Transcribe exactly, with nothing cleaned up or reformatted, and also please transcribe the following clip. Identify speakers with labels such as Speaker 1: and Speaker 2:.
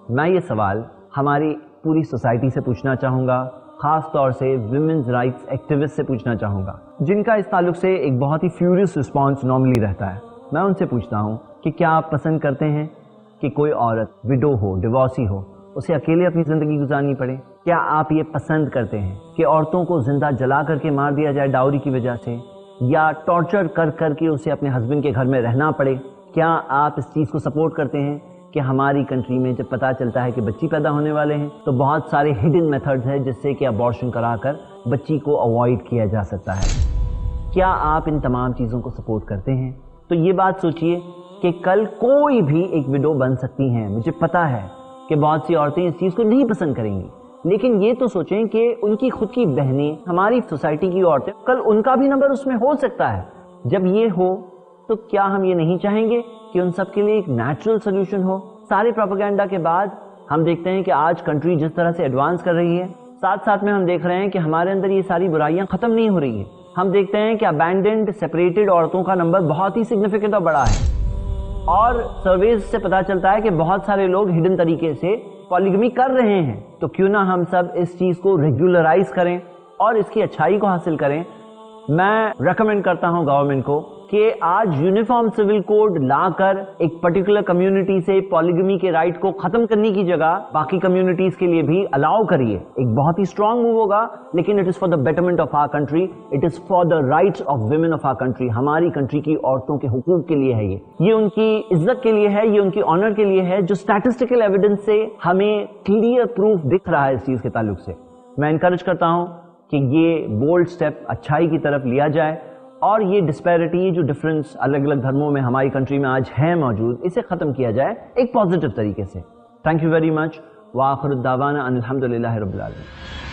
Speaker 1: میں یہ سوال ہماری پوری سوسائٹی سے پوچھنا چاہوں گا، خاص طور سے ویمنز رائٹس ایکٹیوسٹ سے پوچھنا چاہوں گا، جن کا اس تعلق سے ایک بہت ہی فیوریس رسپانس نارملی رہتا ہے۔ میں ان سے پوچھتا ہوں کہ کیا آپ پسند کرتے ہیں کہ کوئی عورت وڈو ہو، ڈیورسی ہو، اسے اکیلے اپنی زندگی گزارنی پڑے؟ کیا آپ یہ پسند کرتے ہیں کہ عورتوں کو زندہ جلا کر کے مار دیا جائے ڈاوری کی وجہ سے، یا ٹارچر کر کر کے اسے اپنے ہسبینڈ کے گھر میں رہنا پڑے؟ کیا آپ اس چیز کو سپورٹ کرتے ہیں کہ ہماری کنٹری میں جب پتہ چلتا ہے کہ بچی پیدا ہونے والے ہیں تو بہت سارے ہڈن میتھڈز ہیں جس سے کہ ابارشن کرا کر بچی کو اوائڈ کیا جا سکتا ہے؟ کیا آپ ان تمام چیزوں کو سپورٹ کرتے ہیں؟ تو یہ بات سوچئے کہ کل کوئی بھی ایک وڈو بن سکتی ہیں۔ مجھے پتا ہے کہ بہت سی عورتیں اس چیز کو نہیں پسند کریں گی، لیکن یہ تو سوچیں کہ ان کی خود کی بہنیں، ہماری سوسائٹی کی عورتیں، کل ان کا بھی نمبر اس میں ہو سکتا ہے۔ جب یہ ہو تو کیا ہم یہ نہیں چاہیں گے کہ ان سب کے لیے ایک نیچرل سولوشن ہو؟ سارے پروپیگنڈا کے بعد ہم دیکھتے ہیں کہ آج کنٹری جس طرح سے ایڈوانس کر رہی ہے، ساتھ ساتھ میں ہم دیکھ رہے ہیں کہ ہمارے اندر یہ ساری برائیاں ختم نہیں ہو رہی ہیں۔ ہم دیکھتے ہیں کہ ابینڈنڈ سیپریٹڈ عورتوں کا نمبر بہت ہی سگنیفیکنٹ اور بڑا ہے، اور سرویز سے پتا چلتا ہے کہ بہت سارے لوگ ہڈن طریقے سے پالیگمی کر رہے ہیں۔ تو کیوں نہ ہم سب اس چیز کو ریگولرائز کریں اور اس کی اچھائی کو حاصل کریں۔ میں ریکمینڈ کرتا ہوں گورنمنٹ کو کہ آج یونیفارم سول کوڈ لا کر ایک پرٹیکولر کمیونٹی سے پالیگمی کے رائٹ کو ختم کرنے کی جگہ باقی کمیونٹیز کے لیے بھی الاؤ کریے۔ ایک بہت ہی اسٹرانگ موو ہوگا، لیکن it is for the betterment of our country, it is for the rights of women of our country. ہماری کنٹری کی عورتوں کے حقوق کے لیے ہے، یہ یہ ان کی عزت کے لیے ہے، یہ ان کی آنر کے لیے ہے، جو اسٹیٹسٹیکل ایویڈنس سے ہمیں کلیئر پروف دکھ رہا ہے اس چیز کے تعلق سے۔ میں انکریج کرتا ہوں کہ یہ بولڈ اسٹیپ اچھائی کی طرف لیا جائے، اور یہ ڈسپیرٹی، جو ڈفرینس الگ الگ دھرموں میں ہماری کنٹری میں آج ہے موجود، اسے ختم کیا جائے ایک پازیٹیو طریقے سے۔ تھینک یو ویری مچ، وآخر الدعوانا ان الحمد للہ رب العالمین۔